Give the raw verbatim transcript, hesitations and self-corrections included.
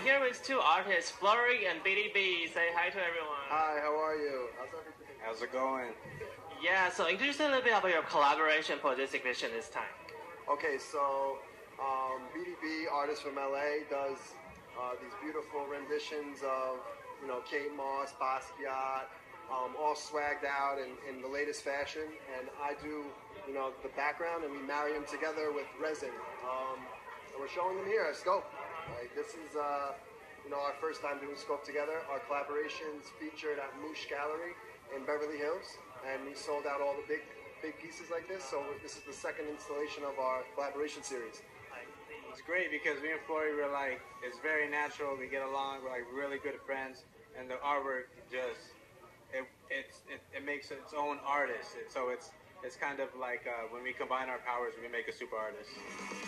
here with two artists, Flurry and B D B. Say hi to everyone. Hi, how are you? How's everything? How's it going? Yeah, so introduce a little bit about your collaboration for this exhibition this time. Okay, so um, B D B, artist from L A, does uh, these beautiful renditions of, you know, Kate Moss, Basquiat, um, all swagged out in, in the latest fashion. And I do, you know, the background, and we marry them together with resin. Um, and we're showing them here at Scope. Like, this is, uh, you know, our first time doing Scope together. Our collaborations featured at Moosh Gallery in Beverly Hills, and we sold out all the big big pieces like this, so this is the second installation of our collaboration series. It's great because me and Flurry were like, it's very natural, we get along, we're like really good friends, and the artwork just, it it's, it, it makes its own artist, it, so it's it's kind of like uh, when we combine our powers, we make a super artist.